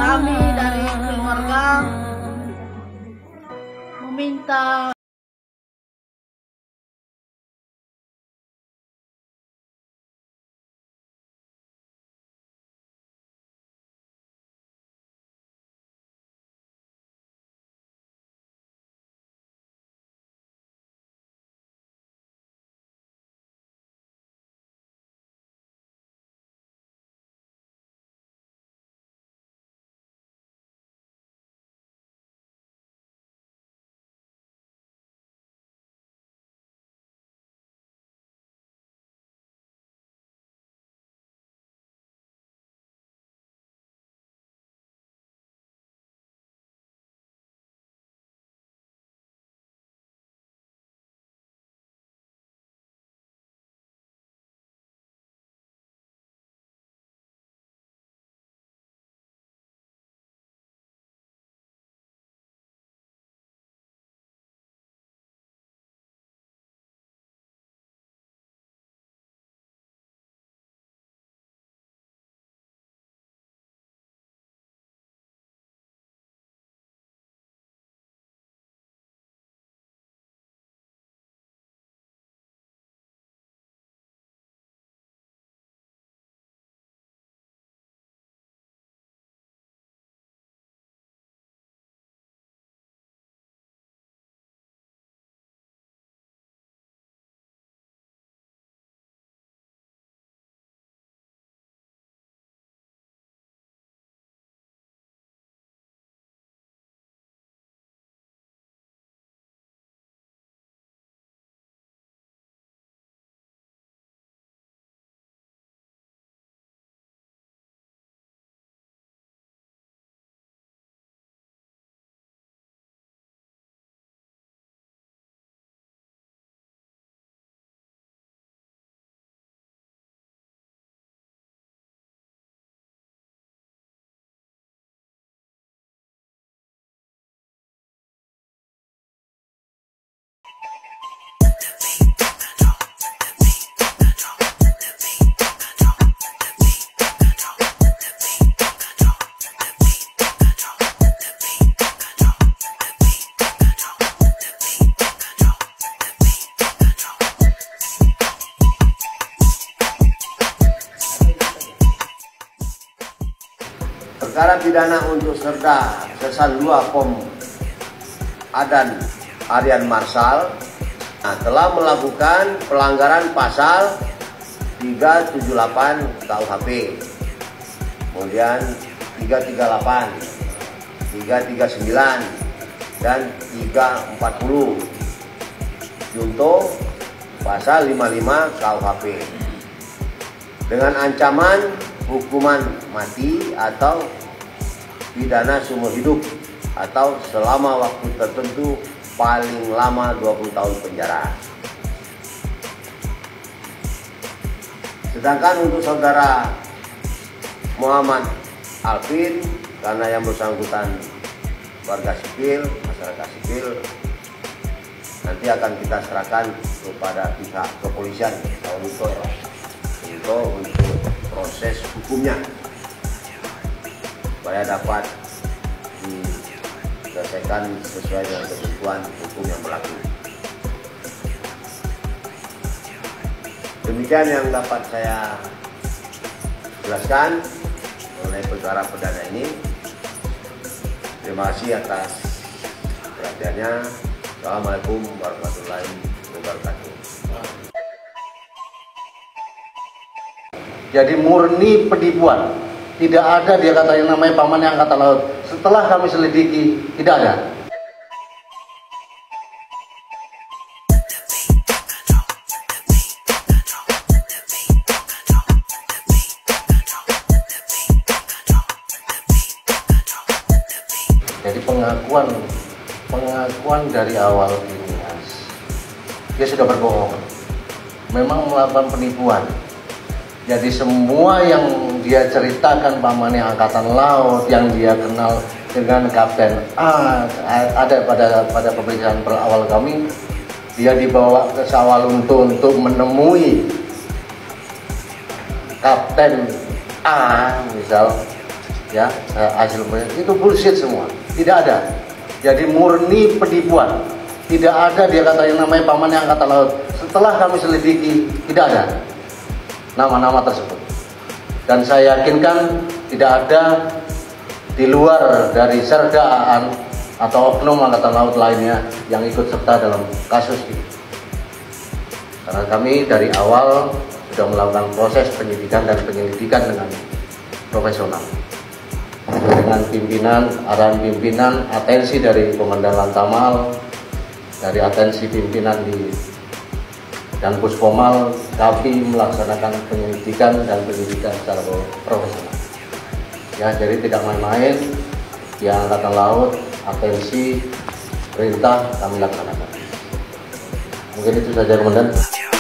kami dari keluarga meminta perkara pidana untuk Serda Sersan II Pom Adan Aryan Marsal telah melakukan pelanggaran pasal 378 KUHP, kemudian 338, 339, dan 340 junto pasal 55 KUHP dengan ancaman hukuman mati atau pidana seumur hidup atau selama waktu tertentu paling lama 20 tahun penjara. Sedangkan untuk saudara Muhammad Alvin, karena yang bersangkutan warga sipil, masyarakat sipil, nanti akan kita serahkan kepada pihak kepolisian untuk proses hukumnya supaya dapat diselesaikan sesuai dengan ketentuan hukum yang berlaku. Demikian yang dapat saya jelaskan mengenai perkara perdana ini. Terima kasih atas perhatiannya. Assalamualaikum warahmatullahi wabarakatuh. Jadi murni penipuan, tidak ada dia kata yang namanya pamannya angkatan laut. Setelah kami selidiki, tidak ada. Jadi pengakuan dari awal ini, dia sudah berbohong, memang melakukan penipuan. Jadi semua yang dia ceritakan pamannya angkatan laut, yang dia kenal dengan Kapten A, ada pada pemeriksaan awal kami, dia dibawa ke Sawalunto untuk menemui Kapten A, misal ya hasil itu bullshit semua, tidak ada. Jadi murni penipuan, tidak ada dia kata yang namanya Pamannya Angkatan Laut. Setelah kami selidiki, tidak ada nama-nama tersebut. Dan saya yakinkan tidak ada di luar dari Serda Aan atau oknum Angkatan Laut lainnya yang ikut serta dalam kasus ini. Karena kami dari awal sudah melakukan proses penyidikan dan penyelidikan dengan profesional, dengan pimpinan, arahan pimpinan, atensi dari Komandan Lantamal, dari atensi pimpinan dan Puskomal, kami melaksanakan penyelidikan dan penyidikan secara profesional. Ya, jadi tidak main-main. Yang Angkatan Laut, atensi, perintah kami laksanakan. Mungkin itu saja, Komandan.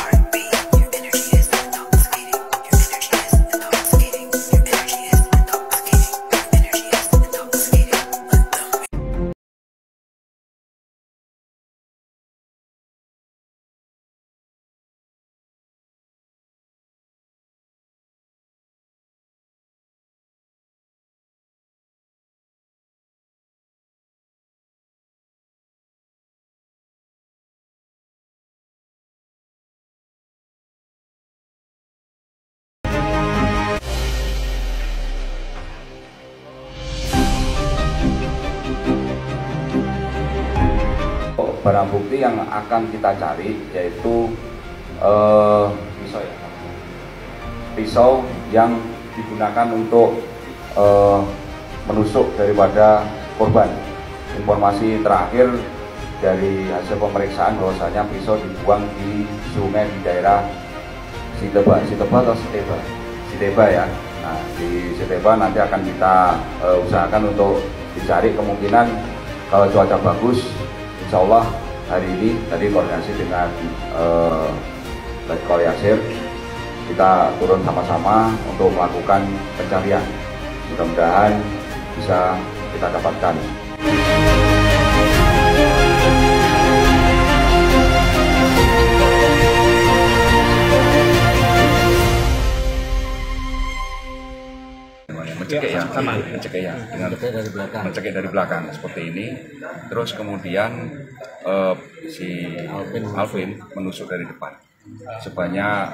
Barang bukti yang akan kita cari yaitu pisau ya, pisau yang digunakan untuk menusuk daripada korban. Informasi terakhir dari hasil pemeriksaan bahwasanya pisau dibuang di sungai di daerah Siteba atau Siteba ya. Nah, di Siteba nanti akan kita usahakan untuk dicari, kemungkinan kalau cuaca bagus Insya Allah hari ini tadi koordinasi dengan Letkol Yasir, kita turun sama-sama untuk melakukan pencarian. Mudah-mudahan bisa kita dapatkan. Mencekik ya, mencekik ya, dengan mencekik dari belakang seperti ini. Terus kemudian si Alvin menusuk dari depan sebanyak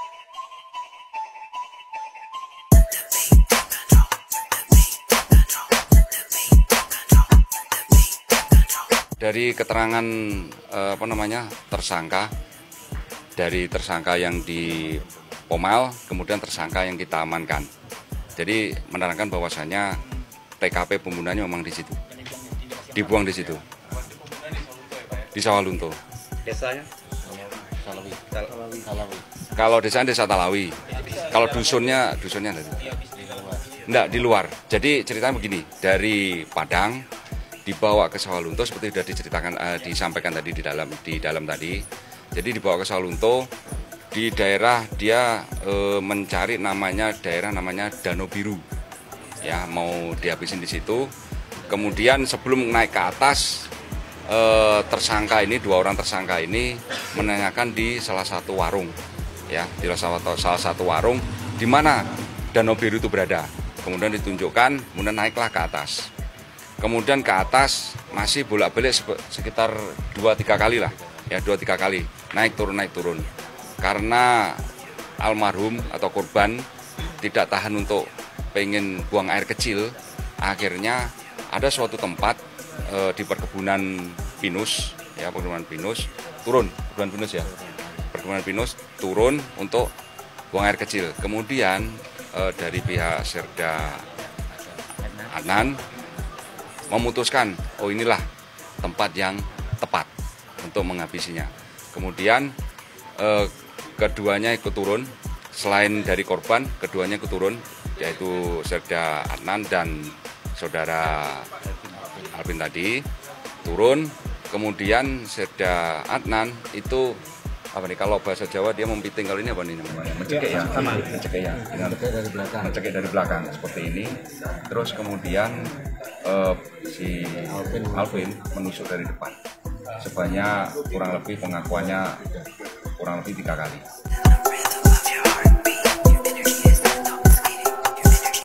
dari keterangan tersangka, dari tersangka yang di Pomal, kemudian tersangka yang kita amankan. Jadi menerangkan bahwasanya TKP pembunuhannya memang di situ, dibuang di situ, di Sawalunto. Desanya? Salawi. Kalau desanya Desa Talawi, kalau dusunnya enggak, di luar. Jadi ceritanya begini, dari Padang dibawa ke Sawalunto seperti sudah diceritakan, disampaikan tadi di dalam tadi. Jadi dibawa ke Sawalunto. Di daerah dia mencari daerah namanya Danau Biru, ya, mau dihabisin di situ. Kemudian sebelum naik ke atas, tersangka ini, dua orang tersangka ini menanyakan di salah satu warung, ya, di salah satu warung di mana Danau Biru itu berada. Kemudian ditunjukkan, kemudian naiklah ke atas. Kemudian ke atas masih bolak-balik sekitar 2-3 kali lah, ya, 2-3 kali naik turun. Karena almarhum atau korban tidak tahan untuk pengen buang air kecil, akhirnya ada suatu tempat di perkebunan pinus, ya, perkebunan pinus turun untuk buang air kecil. Kemudian dari pihak Serda Adnan memutuskan, oh inilah tempat yang tepat untuk menghabisinya. Kemudian keduanya ikut turun, selain dari korban, keduanya ikut turun, yaitu Serda Adnan dan saudara Alvin tadi turun. Kemudian Serda Adnan itu kalau bahasa Jawa dia mempiting, kalau ini apa nih namanya? Mencekik ya, mencekik ya, dengan mencekik dari belakang seperti ini. Terus kemudian si Alvin menusuk dari depan sebanyak kurang lebih pengakuannya kurang lebih 3 kali.